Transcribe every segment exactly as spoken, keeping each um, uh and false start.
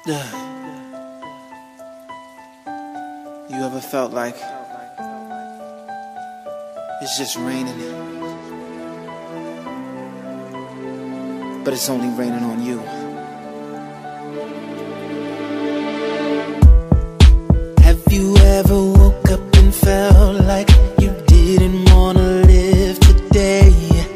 You ever felt like it's just raining, but it's only raining on you? Have you ever woke up and felt like you didn't wanna live today?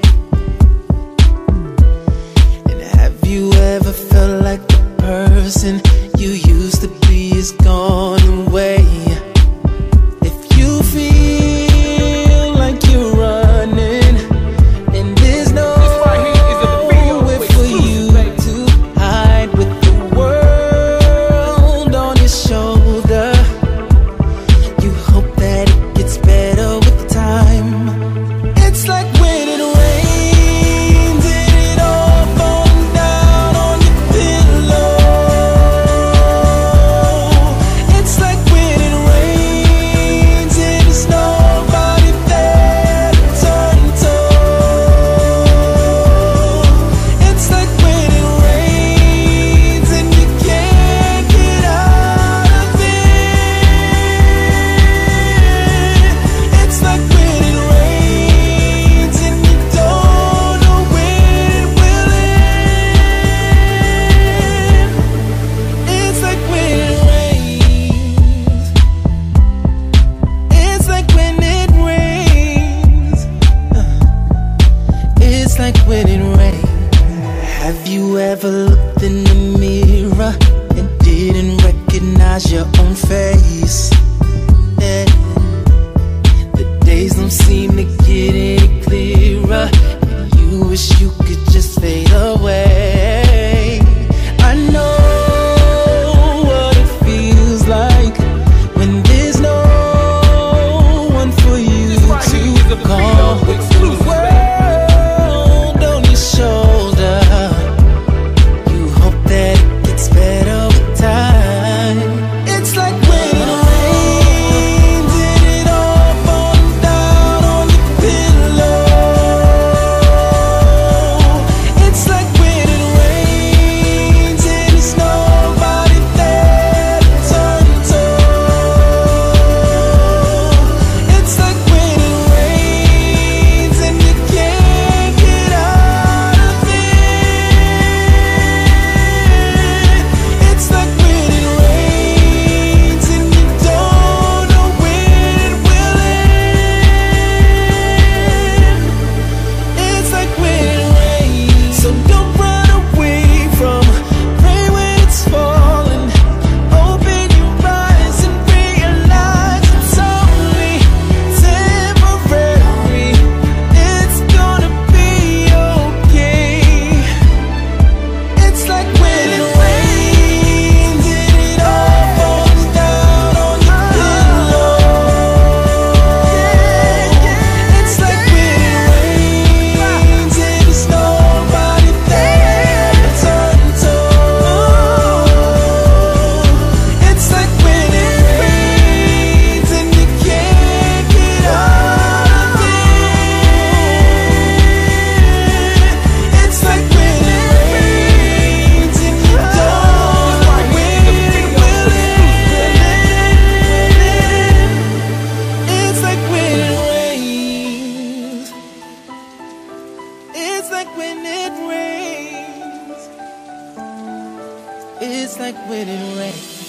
And have you ever felt like the person you used to be is gone away? If you feel like you're running and there's nowhere for you to hide with the world on your shoulder, you hope that it gets better with time. It's like when it rains and it all falls down on your pillow. It's like when it rains and there's nobody there to turn to. It's like when it rains and you can't get out of it. It's like when it rains and you don't know when it will end. It's like when it rains. It's like when it rains. Uh, It's like when it rains. Have you ever looked in the mirror and didn't recognize your own face? Yeah. The days don't seem to get any clearer, and you wish you could just fade away. I know what it feels like when there's no one for you to call. With the world on your shoulder, you hope that it gets better with time. It's like when it rains and it all falls down on your pillow. It's like when it rains and there's nobody there to turn to. It's like when it rains and you can't get out of it. It's like when it rains and you don't know when it will end. It's like when it rains. So don't run away from rain when it's falling. Open your eyes and realize it's only temporary. It's gonna be okay. It's like when it rains and it all falls down on your pillow. It's like when it rains and there's nobody there to turn to. It's like when it rains and you can't get out of it. It's like when it rains and you don't know when it will end. It's like when it rains. It's like when it rains. It's like when it rains.